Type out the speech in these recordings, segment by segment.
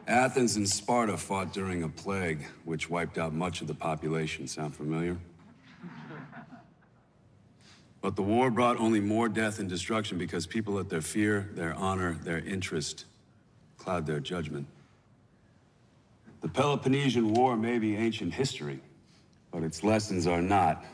Athens and Sparta fought during a plague, which wiped out much of the population. Sound familiar? But the war brought only more death and destruction because people let their fear, their honor, their interest cloud their judgment. The Peloponnesian War may be ancient history, but its lessons are not.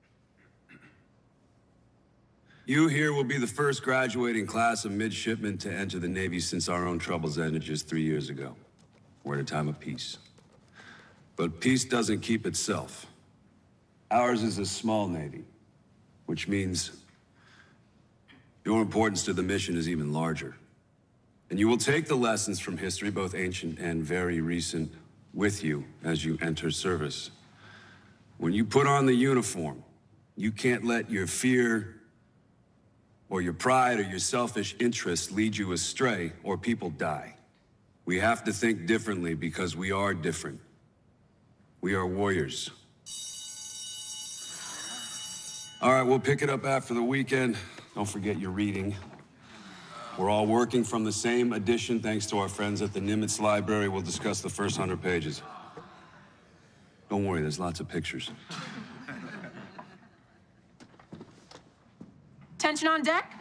You here will be the first graduating class of midshipmen to enter the Navy since our own troubles ended just 3 years ago. We're at a time of peace. But peace doesn't keep itself. Ours is a small Navy, which means your importance to the mission is even larger. And you will take the lessons from history, both ancient and very recent, with you as you enter service. When you put on the uniform, you can't let your fear or your pride or your selfish interests lead you astray, or people die. We have to think differently because we are different. We are warriors. All right, we'll pick it up after the weekend. Don't forget your reading. We're all working from the same edition thanks to our friends at the Nimitz Library. We'll discuss the first 100 pages. Don't worry, there's lots of pictures. Tension on deck?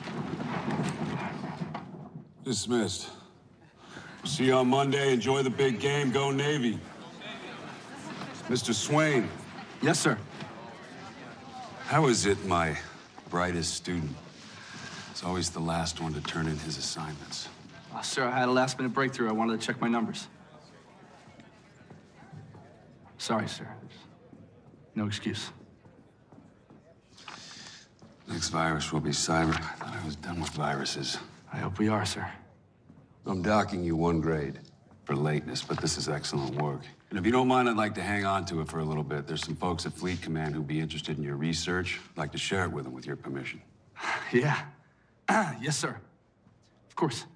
Dismissed. See you on Monday. Enjoy the big game. Go Navy. Mr. Swain. Yes, sir. How is it my brightest student is always the last one to turn in his assignments? Sir, I had a last-minute breakthrough. I wanted to check my numbers. Sorry, sir. No excuse. Next virus will be cyber. I thought I was done with viruses. I hope we are, sir. I'm docking you 1 grade for lateness, but this is excellent work. And if you don't mind, I'd like to hang on to it for a little bit. There's some folks at Fleet Command who'd be interested in your research. I'd like to share it with them with your permission. Yeah. Yes, sir. Of course.